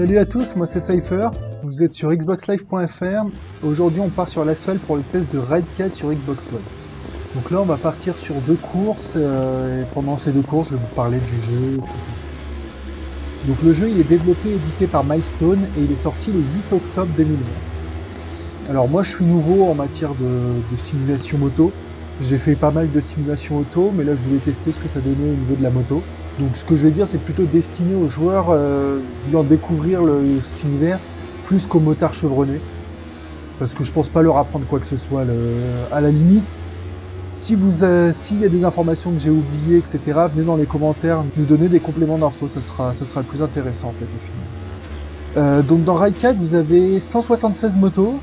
Salut à tous, moi c'est Cypher, vous êtes sur xboxlive.fr. Aujourd'hui on part sur l'asphalte pour le test de Ride 4 sur Xbox One. Donc là on va partir sur deux courses, et pendant ces deux courses je vais vous parler du jeu, etc. Donc le jeu il est développé et édité par Milestone et il est sorti le 8 octobre 2020. Alors moi je suis nouveau en matière de simulation moto, j'ai fait pas mal de simulations auto, mais là je voulais tester ce que ça donnait au niveau de la moto. Donc ce que je vais dire c'est plutôt destiné aux joueurs voulant découvrir cet univers plus qu'aux motards chevronnés. Parce que je pense pas leur apprendre quoi que ce soit. À la limite, s'il y a des informations que j'ai oubliées, etc., venez dans les commentaires nous donner des compléments d'infos, ça sera le plus intéressant en fait au final. Donc dans Ride 4 vous avez 176 motos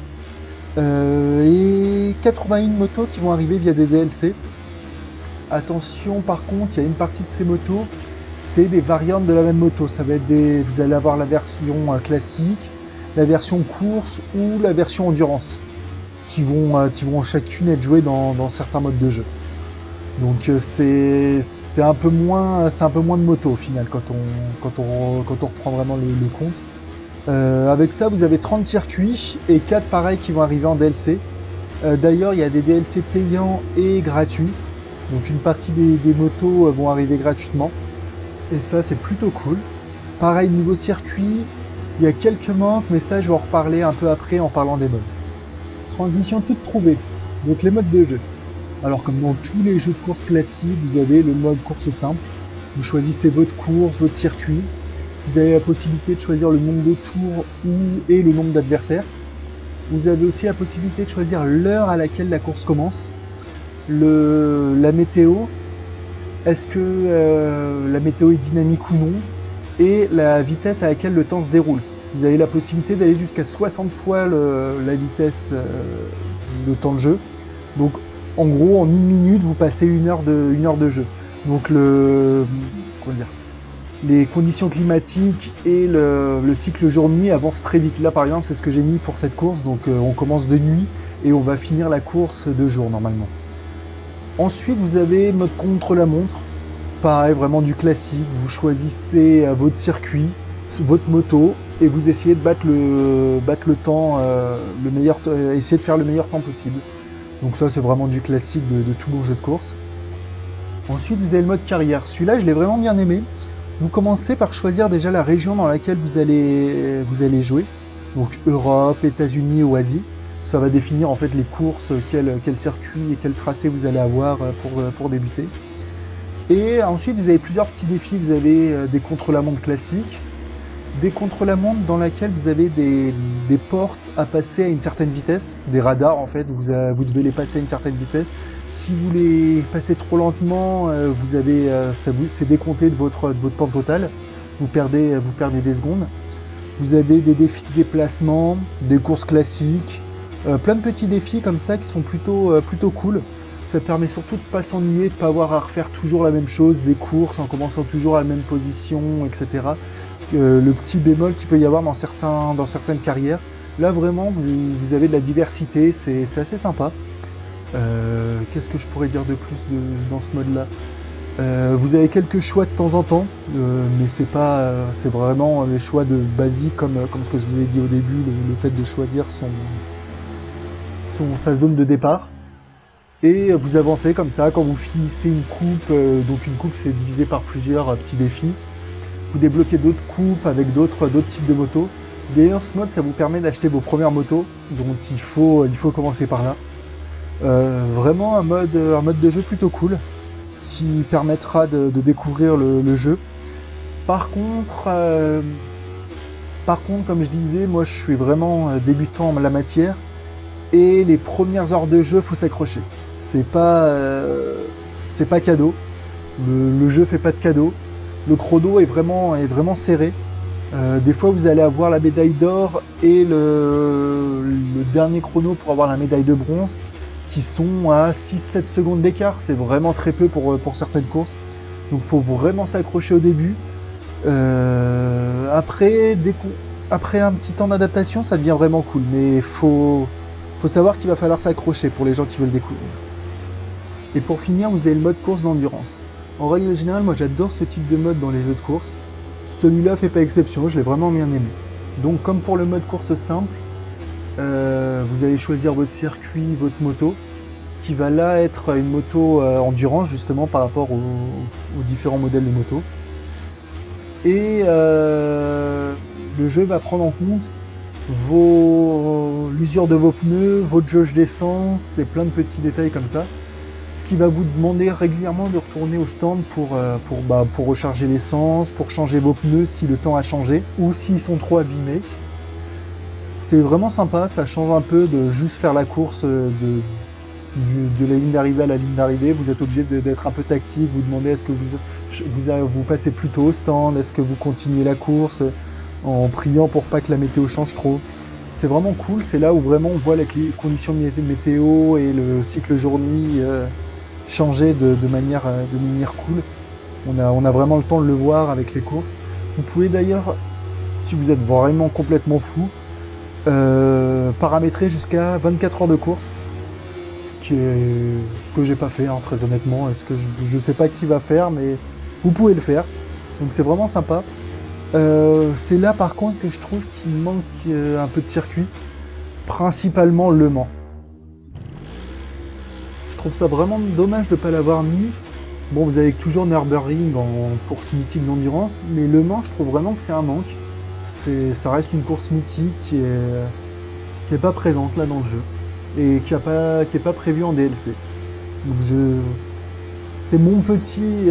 et 81 motos qui vont arriver via des DLC. Attention par contre, il y a une partie de ces motos, c'est des variantes de la même moto. Ça va être vous allez avoir la version classique, la version course ou la version endurance, qui vont chacune être jouées dans certains modes de jeu. Donc c'est un peu moins de moto au final quand on reprend vraiment le compte. Avec ça vous avez 30 circuits et 4 pareils qui vont arriver en DLC. D'ailleurs il y a des DLC payants et gratuits. Donc une partie des motos vont arriver gratuitement. Et ça c'est plutôt cool. Pareil niveau circuit, il y a quelques manques, mais ça je vais en reparler un peu après en parlant des modes. Transition toute trouvée. Donc les modes de jeu. Alors comme dans tous les jeux de course classiques, vous avez le mode course simple. Vous choisissez votre course, votre circuit. Vous avez la possibilité de choisir le nombre de tours et le nombre d'adversaires. Vous avez aussi la possibilité de choisir l'heure à laquelle la course commence. La météo, est-ce que la météo est dynamique ou non, et la vitesse à laquelle le temps se déroule. Vous avez la possibilité d'aller jusqu'à 60 fois la vitesse, le temps de jeu. Donc en gros en une minute vous passez une heure de jeu. Donc les conditions climatiques et le cycle jour-nuit avancent très vite. Là par exemple c'est ce que j'ai mis pour cette course, donc on commence de nuit et on va finir la course de jour normalement. Ensuite vous avez mode contre-la-montre, pareil vraiment du classique, vous choisissez votre circuit, votre moto et vous essayez de battre le temps, essayer de faire le meilleur temps possible. Donc ça c'est vraiment du classique de tout bon jeu de course. Ensuite vous avez le mode carrière, celui-là je l'ai vraiment bien aimé. Vous commencez par choisir déjà la région dans laquelle vous allez jouer, donc Europe, États-Unis ou Asie. Ça va définir en fait les courses, quel circuit et quel tracé vous allez avoir pour débuter. Et ensuite vous avez plusieurs petits défis, vous avez des contre-la-montre classiques, des contre-la-montre dans laquelle vous avez des portes à passer à une certaine vitesse, des radars en fait, vous devez les passer à une certaine vitesse. Si vous les passez trop lentement, c'est décompté de votre temps total, vous perdez des secondes. Vous avez des défis de déplacement, des courses classiques, plein de petits défis comme ça qui sont plutôt cool. Ça permet surtout de pas s'ennuyer, de pas avoir à refaire toujours la même chose, des courses en commençant toujours à la même position, etc. Le petit bémol qu'il peut y avoir dans certaines carrières. Là vraiment vous avez de la diversité, c'est assez sympa. Qu'est-ce que je pourrais dire de plus dans ce mode là? Vous avez quelques choix de temps en temps, mais c'est vraiment les choix de basique comme ce que je vous ai dit au début, le fait de choisir sa zone de départ. Et vous avancez comme ça, quand vous finissez une coupe, donc une coupe c'est divisé par plusieurs petits défis, vous débloquez d'autres coupes avec d'autres types de motos. D'ailleurs ce mode ça vous permet d'acheter vos premières motos, donc il faut commencer par là. Vraiment un mode de jeu plutôt cool, qui permettra de découvrir le jeu. Par contre comme je disais, moi je suis vraiment débutant en la matière, et les premières heures de jeu faut s'accrocher. C'est pas cadeau. Le jeu fait pas de cadeau. Le chrono est vraiment serré. Des fois vous allez avoir la médaille d'or et le dernier chrono pour avoir la médaille de bronze qui sont à 6-7 secondes d'écart. C'est vraiment très peu pour certaines courses. Donc faut vraiment s'accrocher au début. Après un petit temps d'adaptation ça devient vraiment cool, mais faut savoir qu'il va falloir s'accrocher pour les gens qui veulent découvrir. Et pour finir, vous avez le mode course d'endurance. En règle générale, moi j'adore ce type de mode dans les jeux de course. Celui-là fait pas exception, je l'ai vraiment bien aimé. Donc comme pour le mode course simple, vous allez choisir votre circuit, votre moto, qui va là être une moto endurance justement par rapport aux différents modèles de moto. Et le jeu va prendre en compte l'usure de vos pneus, votre jauge d'essence et plein de petits détails comme ça. Ce qui va vous demander régulièrement de retourner au stand pour recharger l'essence, pour changer vos pneus si le temps a changé ou s'ils sont trop abîmés. C'est vraiment sympa, ça change un peu de juste faire la course de la ligne d'arrivée à la ligne d'arrivée. Vous êtes obligé d'être un peu tactique, vous demandez est-ce que vous passez plus tôt au stand, est-ce que vous continuez la course en priant pour pas que la météo change trop. C'est vraiment cool, c'est là où vraiment on voit les conditions météo et le cycle jour-nuit changer de manière cool. On a vraiment le temps de le voir avec les courses. Vous pouvez d'ailleurs, si vous êtes vraiment complètement fou, paramétrer jusqu'à 24 heures de course, ce que j'ai pas fait hein, très honnêtement. Est-ce que je sais pas qui va faire, mais vous pouvez le faire. Donc c'est vraiment sympa. C'est là par contre que je trouve qu'il manque un peu de circuit, principalement Le Mans. Je trouve ça vraiment dommage de ne pas l'avoir mis. Bon, vous avez toujours Nürburgring en course mythique d'endurance, mais Le Mans, je trouve vraiment que c'est un manque. Ça reste une course mythique qui est pas présente là dans le jeu et qui est pas prévue en DLC. Donc c'est mon petit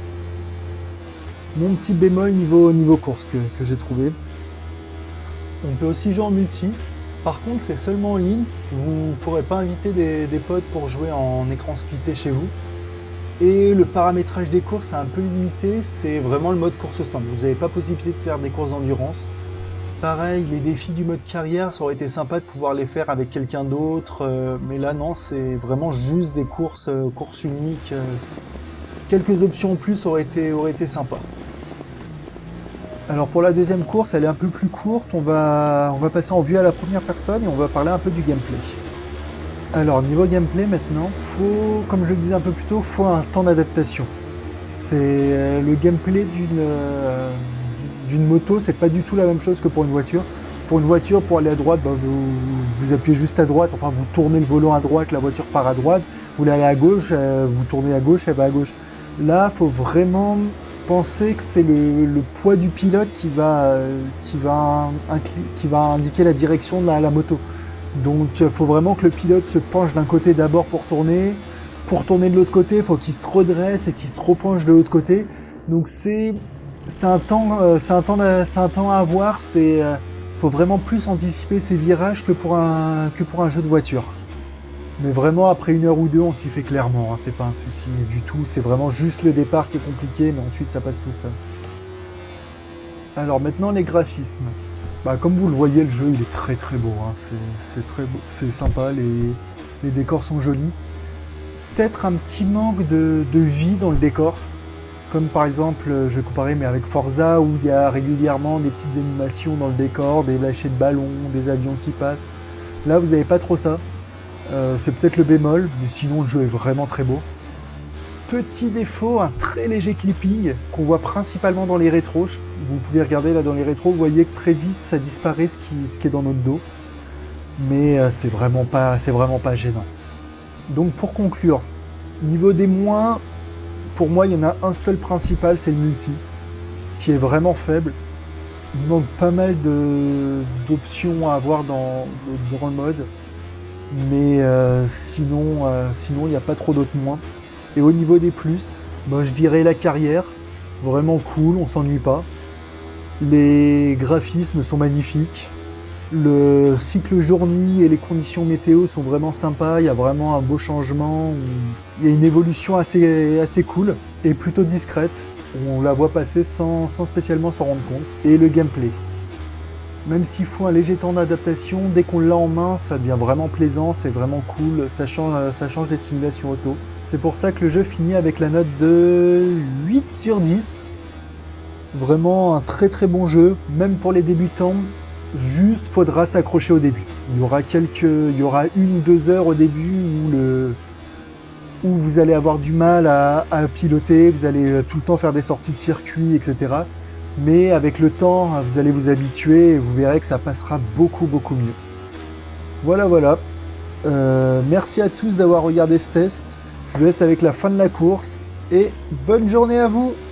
bémol niveau course que j'ai trouvé. On peut aussi jouer en multi. Par contre, c'est seulement en ligne. Vous ne pourrez pas inviter des potes pour jouer en écran splitté chez vous. Et le paramétrage des courses est un peu limité. C'est vraiment le mode course simple. Vous n'avez pas possibilité de faire des courses d'endurance. Pareil, les défis du mode carrière, ça aurait été sympa de pouvoir les faire avec quelqu'un d'autre. Mais là, non, c'est vraiment juste des courses uniques. Quelques options en plus auraient été sympa. Alors pour la deuxième course, elle est un peu plus courte, on va passer en vue à la première personne et on va parler un peu du gameplay. Alors niveau gameplay maintenant, comme je le disais un peu plus tôt, faut un temps d'adaptation. C'est le gameplay d'une moto, c'est pas du tout la même chose que pour une voiture. Pour une voiture, pour aller à droite, vous appuyez juste à droite, enfin vous tournez le volant à droite, la voiture part à droite, vous voulez aller à gauche, vous tournez à gauche, elle va à gauche. Là, faut vraiment penser que c'est le poids du pilote qui va indiquer la direction de la moto. Donc il faut vraiment que le pilote se penche d'un côté d'abord pour tourner. Pour tourner de l'autre côté, il faut qu'il se redresse et qu'il se repenche de l'autre côté. Donc c'est un temps à avoir. Faut vraiment plus anticiper ces virages que pour un jeu de voiture. Mais vraiment, après 1 heure ou 2, on s'y fait clairement, hein, c'est pas un souci du tout, c'est vraiment juste le départ qui est compliqué, mais ensuite ça passe tout seul. Alors maintenant, les graphismes. Comme vous le voyez, le jeu il est très très beau, hein, c'est très beau, c'est sympa, les décors sont jolis. Peut-être un petit manque de vie dans le décor, comme par exemple, je vais comparer, mais avec Forza, où il y a régulièrement des petites animations dans le décor, des lâchers de ballons, des avions qui passent. Là, vous n'avez pas trop ça. C'est peut-être le bémol, mais sinon le jeu est vraiment très beau. Petit défaut, un très léger clipping qu'on voit principalement dans les rétros. Vous pouvez regarder là dans les rétros, vous voyez que très vite ça disparaît ce qui est dans notre dos. Mais c'est vraiment pas gênant. Donc pour conclure, niveau des moins, pour moi il y en a un seul principal, c'est le multi, qui est vraiment faible. Il manque pas mal d'options à avoir dans le mode. Mais sinon il n'y a pas trop d'autres moins. Et au niveau des plus, je dirais la carrière, vraiment cool, on s'ennuie pas. Les graphismes sont magnifiques. Le cycle jour-nuit et les conditions météo sont vraiment sympas, il y a vraiment un beau changement. Il y a une évolution assez cool et plutôt discrète. On la voit passer sans spécialement s'en rendre compte. Et le gameplay. Même s'il faut un léger temps d'adaptation, dès qu'on l'a en main, ça devient vraiment plaisant, c'est vraiment cool, ça change des simulations auto. C'est pour ça que le jeu finit avec la note de 8 sur 10. Vraiment un très très bon jeu, même pour les débutants, juste faudra s'accrocher au début. Il y aura 1 ou 2 heures au début où vous allez avoir du mal à piloter, vous allez tout le temps faire des sorties de circuit, etc. mais avec le temps, vous allez vous habituer et vous verrez que ça passera beaucoup mieux. Voilà. Merci à tous d'avoir regardé ce test. Je vous laisse avec la fin de la course et bonne journée à vous!